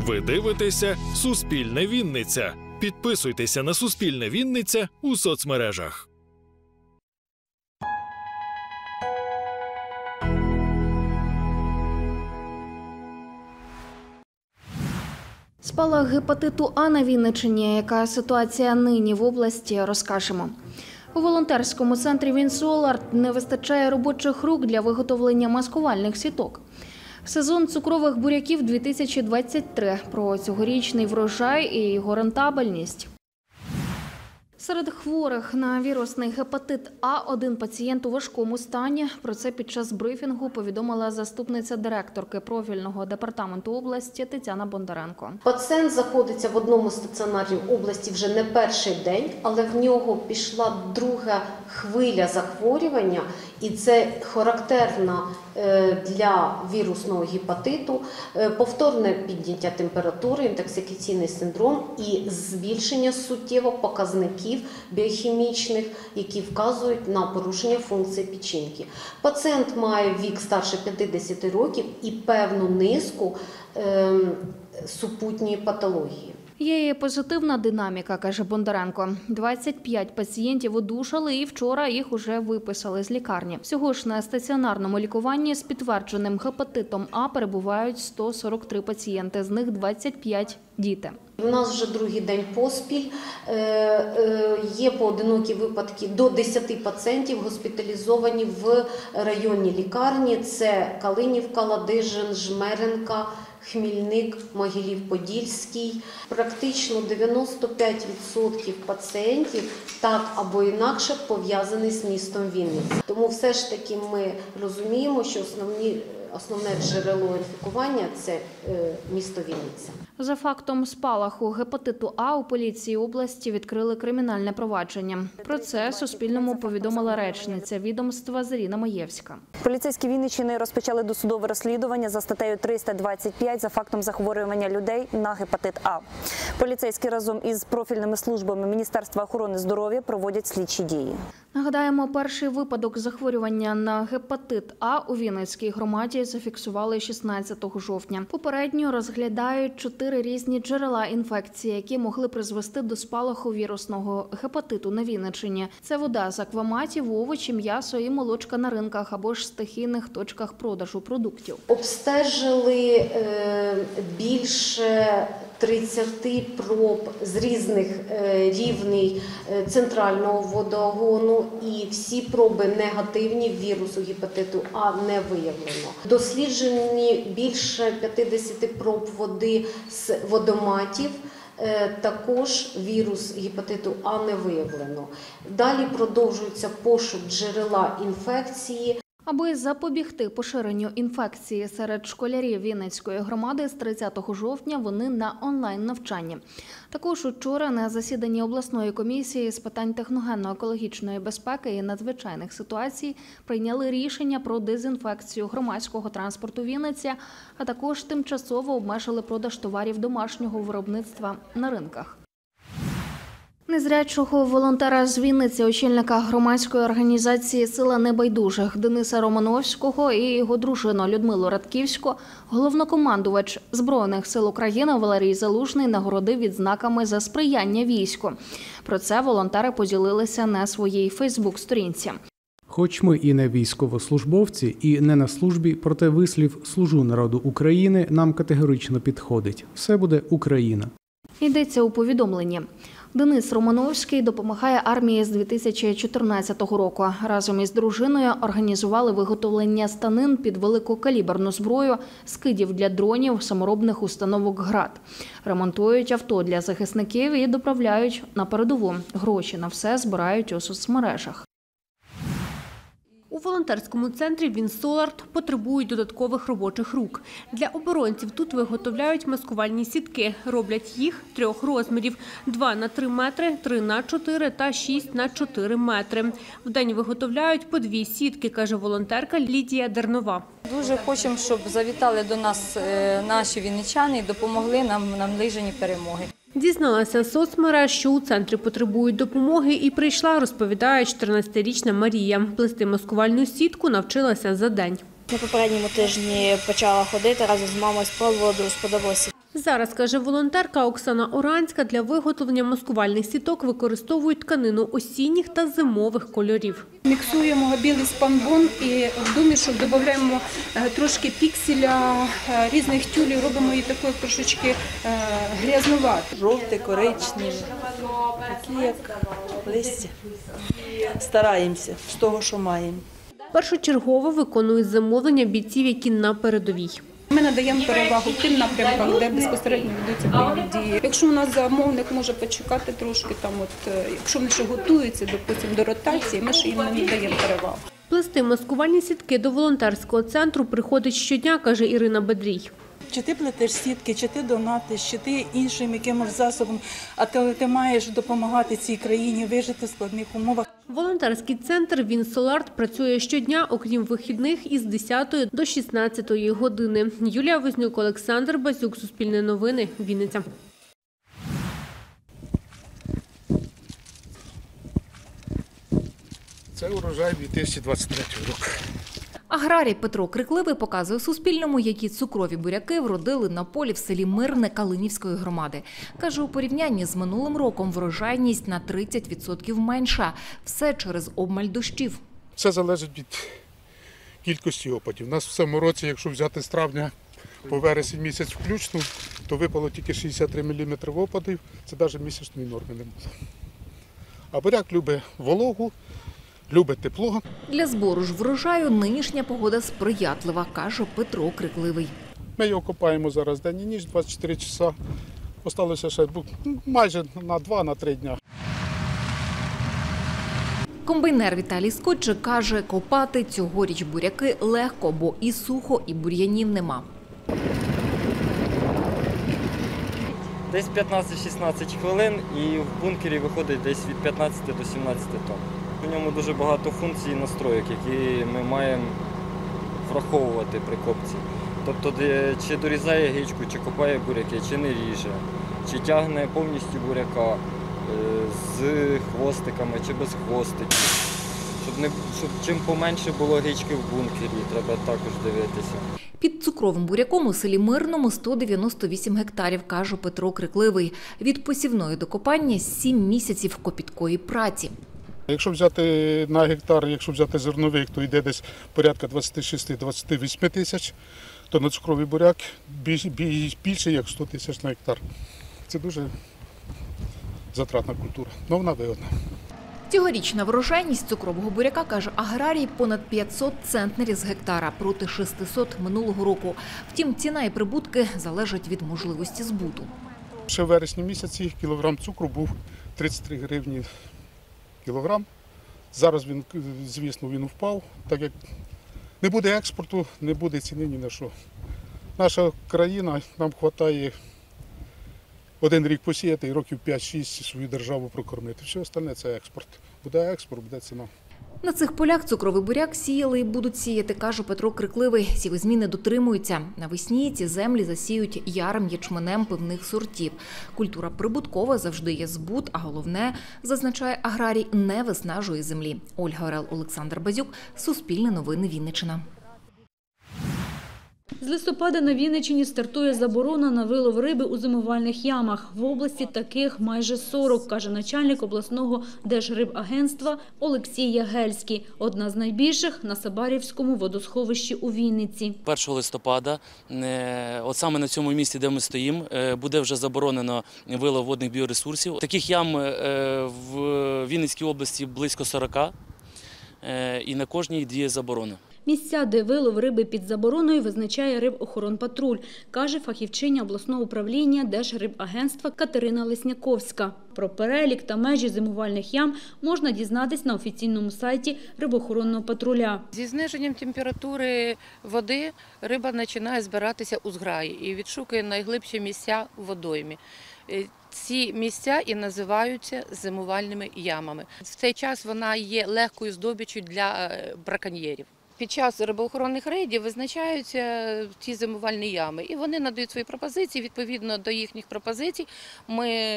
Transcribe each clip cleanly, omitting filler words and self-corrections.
Ви дивитеся «Суспільне Вінниця». Підписуйтеся на «Суспільне Вінниця» у соцмережах. Спалах гепатиту А на Вінниччині. Яка ситуація нині в області, розкажемо. У волонтерському центрі «Вінсоларт» не вистачає робочих рук для виготовлення маскувальних сіток. Сезон цукрових буряків 2023. Про цьогорічний врожай і його рентабельність. Серед хворих на вірусний гепатит А один пацієнт у важкому стані. Про це під час брифінгу повідомила заступниця директорки профільного департаменту області Тетяна Бондаренко. Пацієнт знаходиться в одному стаціонарі області вже не перший день, але в нього пішла друга хвиля захворювання, і це характерно для вірусного гепатиту, повторне підняття температури, інтоксикаційний синдром і збільшення суттєво показників біохімічних, які вказують на порушення функції печінки. Пацієнт має вік старше 50 років і певну низку супутньої патології. Є і позитивна динаміка, каже Бондаренко. 25 пацієнтів одужали і вчора їх уже виписали з лікарні. Всього ж на стаціонарному лікуванні з підтвердженим гепатитом А перебувають 143 пацієнти, з них 25 – діти. У нас вже другий день поспіль. Є поодинокі випадки до 10 пацієнтів госпіталізовані в районній лікарні. Це Калинівка, Ладижин, Жмеренка, Хмільник, Могилів-Подільський. Практично 95% пацієнтів так або інакше пов'язані з містом Вінниця. Тому все ж таки ми розуміємо, що основне джерело інфікування – це місто Вінниця. За фактом спалаху гепатиту А у поліції області відкрили кримінальне провадження. Про це Суспільному повідомила речниця відомства Заріна Маєвська. Поліцейські Вінниччини розпочали досудове розслідування за статтею 325 за фактом захворювання людей на гепатит А. Поліцейські разом із профільними службами Міністерства охорони здоров'я проводять слідчі дії. Нагадаємо, перший випадок захворювання на гепатит А у Вінницькій громаді зафіксували 16 жовтня. Попередньо розглядають 4 різні джерела інфекції, які могли призвести до спалаху вірусного гепатиту на Вінниччині. Це вода з акваматів, овочі, м'ясо і молочка на ринках або ж стихійних точках продажу продуктів. Обстежили більше 30 проб з різних рівнів центрального водогону, і всі проби негативні, вірусу гепатиту А не виявлено. Досліджені більше 50 проб води з водоматів, також вірус гепатиту А не виявлено. Далі продовжується пошук джерела інфекції. Аби запобігти поширенню інфекції серед школярів Вінницької громади, з 30 жовтня вони на онлайн-навчанні. Також учора на засіданні обласної комісії з питань техногенно-екологічної безпеки і надзвичайних ситуацій прийняли рішення про дезінфекцію громадського транспорту Вінниці, а також тимчасово обмежили продаж товарів домашнього виробництва на ринках. Незрячого волонтера з Вінниці, очільника громадської організації «Сила небайдужих» Дениса Романовського і його дружину Людмилу Радківську головнокомандувач Збройних сил України Валерій Залужний нагородив відзнаками за сприяння війську. Про це волонтери поділилися на своїй фейсбук-сторінці. Хоч ми і не військовослужбовці, і не на службі, проте вислів «служу народу України» нам категорично підходить. Все буде Україна. Йдеться у повідомленні. Денис Романовський допомагає армії з 2014 року. Разом із дружиною організували виготовлення станин під великокаліберну зброю, скидів для дронів, саморобних установок «Град». Ремонтують авто для захисників і доправляють на передову. Гроші на все збирають у соцмережах. У волонтерському центрі «Вінсоларт» потребують додаткових робочих рук. Для оборонців тут виготовляють маскувальні сітки. Роблять їх 3 розмірів – 2 на 3 метри, 3 на 4 та 6 на 4 метри. Вдень виготовляють по 2 сітки, каже волонтерка Лідія Дернова. Дуже хочемо, щоб завітали до нас наші вінничани і допомогли нам в наближенні перемоги. Дізналася з соцмереж, що у центрі потребують допомоги, і прийшла, розповідає 14-річна Марія. Плести маскувальну сітку навчилася за день. На попередньому тижні почала ходити разом з мамою, спробувала, дуже сподобалося. Зараз, каже волонтерка Оксана Оранська, для виготовлення маскувальних сіток використовують тканину осінніх та зимових кольорів. Міксуємо білий спанбон і в домішок додаємо трошки пікселя, різних тюлів, робимо її такою трошечки грязнуватою. Жовте, коричневе, такі як листя. Стараємося з того, що маємо. Першочергово виконують замовлення бійців, які на передовій. Ми надаємо перевагу тим напрямкам, де безпосередньо ведуться бойові дії. Якщо у нас замовник може почекати трошки, якщо вони ще готуються, допустим, до ротації, ми ж їм не надаємо перевагу. Плести маскувальні сітки до волонтерського центру приходить щодня, каже Ірина Бедрій. Чи ти плетеш сітки, чи ти донатиш, чи ти іншим якимось засобом, а ти маєш допомагати цій країні вижити в складних умовах. Волонтерський центр «Вінсоларт» працює щодня, окрім вихідних, із 10 до 16 години. Юлія Вознюк, Олександр Базюк, Суспільне новини, Вінниця. Це урожай 2023 року. Аграрій Петро Крикливий показує Суспільному, які цукрові буряки вродили на полі в селі Мирне Калинівської громади. Каже, у порівнянні з минулим роком врожайність на 30% менша. Все через обмаль дощів. Все залежить від кількості опадів. У нас в цьому році, якщо взяти з травня по вересень місяць включно, то випало тільки 63 мм опадів. Це навіть місячної норми не було. А буряк любить вологу, любить тепло. Для збору ж врожаю нинішня погода сприятлива, каже Петро Крикливий. Ми його копаємо зараз день і ніч, 24 часа. Осталося ще майже на 2-3 дня. Комбайнер Віталій Скотчик каже, копати цьогоріч буряки легко, бо і сухо, і бур'янів нема. Десь 15-16 хвилин і в бункері виходить десь від 15 до 17 тонн. У ньому дуже багато функцій і настройок, які ми маємо враховувати при копці. Тобто, чи дорізає гичку, чи копає буряки, чи не ріже, чи тягне повністю буряка з хвостиками, чи без хвостиків. Щоб чим поменше було гички в бункері, треба також дивитися. Під цукровим буряком у селі Мирному 198 гектарів, каже Петро Крикливий. Від посівної до копання 7 місяців копіткої праці. Якщо взяти на гектар, якщо взяти зерновик, то йде десь порядка 26-28 тисяч, то на цукровий буряк більше, як 100 тисяч на гектар. Це дуже затратна культура, але вона вигодна. Цьогорічна врожайність цукрового буряка, каже аграрій, понад 500 центнерів з гектара проти 600 минулого року. Втім, ціна і прибутки залежать від можливості збуту. Ще в вересні місяці кілограм цукру був 33 гривні кілограм. Зараз він, звісно, він впав, так як не буде експорту, не буде ціни ні на що. Наша країна, нам вистачає один рік посіяти і років 5-6 свою державу прокормити. Все остальне – це експорт. Буде експорт, буде ціна. На цих полях цукровий буряк сіяли і будуть сіяти, каже Петро Крикливий. Сівозміни дотримуються. Навесні ці землі засіють ярим ячменем певних сортів. Культура прибуткова, завжди є збут, а головне, зазначає аграрій, не виснажує землі. Ольга Орел, Олександр Базюк, Суспільне новини, Вінниччина. З листопада на Вінниччині стартує заборона на вилов риби у зимувальних ямах. В області таких майже 40, каже начальник обласного Держрибагентства Олексій Ягельський. Одна з найбільших – на Сабарівському водосховищі у Вінниці. 1 листопада, от саме на цьому місці, де ми стоїмо, буде вже заборонено вилов водних біоресурсів. Таких ям в Вінницькій області близько 40, і на кожній діє заборона. Місця, де вилов риби під забороною, визначає Рибохоронпатруль, каже фахівчиня обласного управління Держрибагентства Катерина Лесняковська. Про перелік та межі зимувальних ям можна дізнатись на офіційному сайті Рибохоронного патруля. Зі зниженням температури води риба починає збиратися у зграї і відшукує найглибші місця у водоймі. Ці місця і називаються зимувальними ямами. В цей час вона є легкою здобиччю для браконьєрів. Під час рибоохоронних рейдів визначаються ці зимувальні ями і вони надають свої пропозиції. Відповідно до їхніх пропозицій ми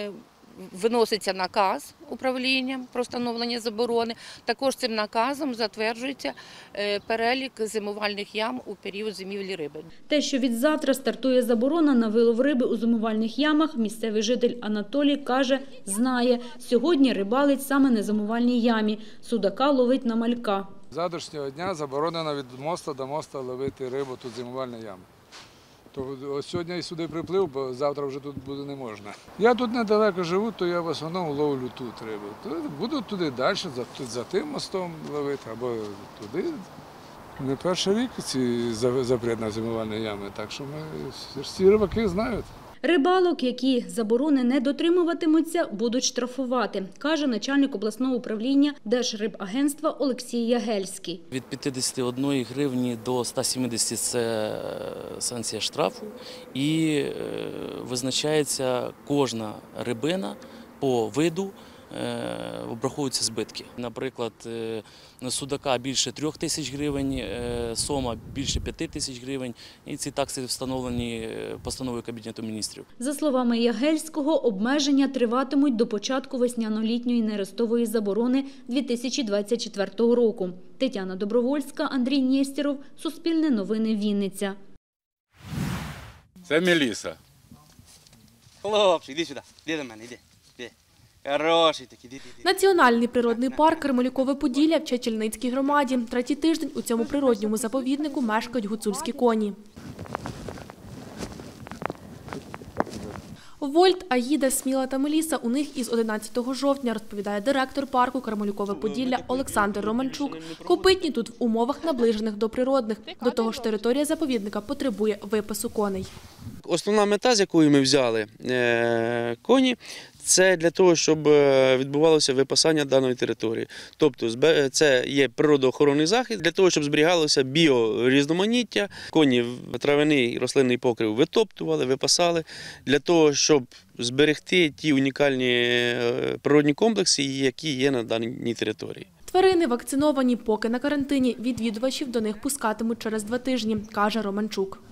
виноситься наказ управлінням про встановлення заборони. Також цим наказом затверджується перелік зимувальних ям у період зимівлі риби. Те, що від завтра стартує заборона на вилов риби у зимувальних ямах, місцевий житель Анатолій каже, знає. Сьогодні рибалить саме на зимувальній ямі. Судака ловить на малька. З завтрашнього дня заборонено від моста до моста ловити рибу, тут зимувальна яма. То ось сьогодні і сюди приплив, бо завтра вже тут буде не можна. Я тут недалеко живу, то я в основному ловлю тут рибу. То буду туди далі, за тим мостом ловити, або туди. Не перший рік ці запрет на зимувальні ями, так що всі рибаки знають. Рибалок, які заборони не дотримуватимуться, будуть штрафувати, каже начальник обласного управління Держрибагентства Олексій Ягельський. Від 51 гривні до 170 – це санкція штрафу, і визначається кожна рибина по виду, обраховуються збитки. Наприклад, судака більше 3 тисяч гривень, сома більше 5 тисяч гривень. І ці такси встановлені постановою Кабінету міністрів. За словами Ягельського, обмеження триватимуть до початку весняно-літньої нерестової заборони 2024 року. Тетяна Добровольська, Андрій Нєстєров, Суспільне новини, Вінниця. Це Меліса. Хлопчик, іди сюди, іди до мене, іди. Національний природний парк Кармелюкове Поділля в Чечільницькій громаді. Третій тиждень у цьому природньому заповіднику мешкають гуцульські коні. Вольт, Аїда, Сміла та Меліса у них із 11 жовтня, розповідає директор парку Кармелюкове Поділля Олександр Романчук. Копитні тут в умовах наближених до природних. До того ж, територія заповідника потребує випасу коней. Основна мета, з якою ми взяли коні, це для того, щоб відбувалося випасання даної території. Тобто це є природоохоронний захід, для того, щоб зберігалося біорізноманіття. Коні травяний рослинний покрив витоптували, випасали, для того, щоб зберегти ті унікальні природні комплекси, які є на даній території. Тварини вакциновані, поки на карантині. Відвідувачів до них пускатимуть через 2 тижні, каже Романчук.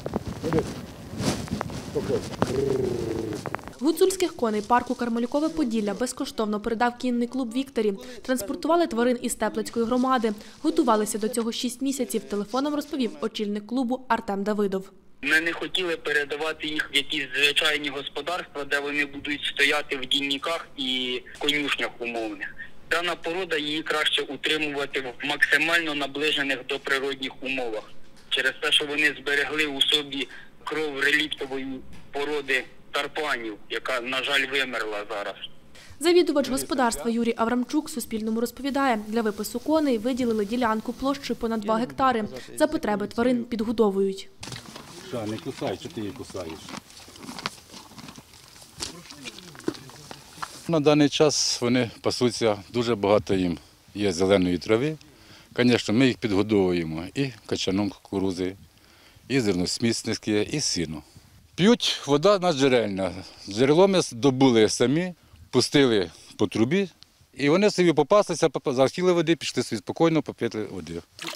Гуцульських коней парку Кармелюкове Поділля безкоштовно передав кінний клуб «Вікторі». Транспортували тварин із Теплицької громади. Готувалися до цього 6 місяців, телефоном розповів очільник клубу Артем Давидов. Ми не хотіли передавати їх в якісь звичайні господарства, де вони будуть стояти в дійниках і конюшнях умовних. Дана порода, її краще утримувати в максимально наближених до природних умовах. Через те, що вони зберегли у собі кров реліктової породи тарпанів, яка, на жаль, вимерла зараз. Завідувач господарства Юрій Аврамчук Суспільному розповідає, для випасу коней виділили ділянку площею понад 2 гектари. За потреби тварин підгодовують. Не кусай, що ти її кусаєш? На даний час вони пасуться, дуже багато їм є зеленої трави. Звісно, ми їх підгодовуємо і качаном кукурузи, і зерносмісники, і сіно. П'ють, вода наджерельна. Джерело ми добули самі, пустили по трубі, і вони собі попаслися, захотіли води, пішли собі спокійно, попити води.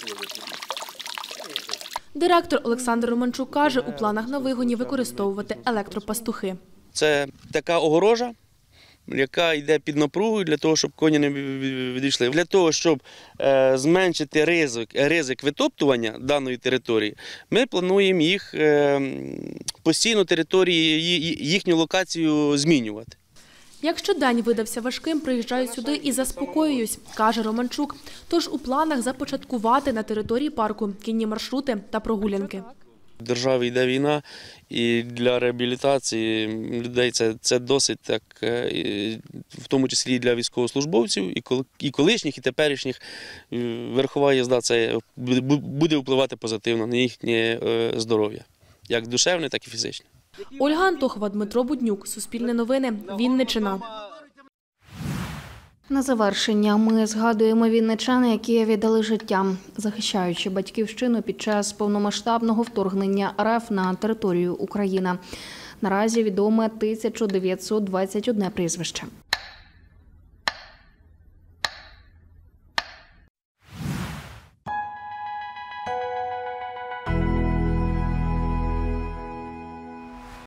Директор Олександр Романчук каже, у планах на вигоні використовувати електропастухи. Це така огорожа, яка йде під напругою для того, щоб коні не відійшли. Для того, щоб зменшити ризик витоптування даної території, ми плануємо їх постійно території, їхню локацію змінювати. Якщо день видався важким, приїжджаю сюди і заспокоююсь, каже Романчук. Тож у планах започаткувати на території парку кінні маршрути та прогулянки. В державі йде війна, і для реабілітації людей це досить так, в тому числі і для військовослужбовців, і колишніх, і теперішніх. Верхова їзда це буде впливати позитивно на їхнє здоров'я, як душевне, так і фізичне. Ольга Антохова, Дмитро Буднюк, Суспільне новини, Вінниччина. На завершення ми згадуємо вінничан, які віддали життя, захищаючи батьківщину під час повномасштабного вторгнення РФ на територію України. Наразі відоме 1921 прізвище.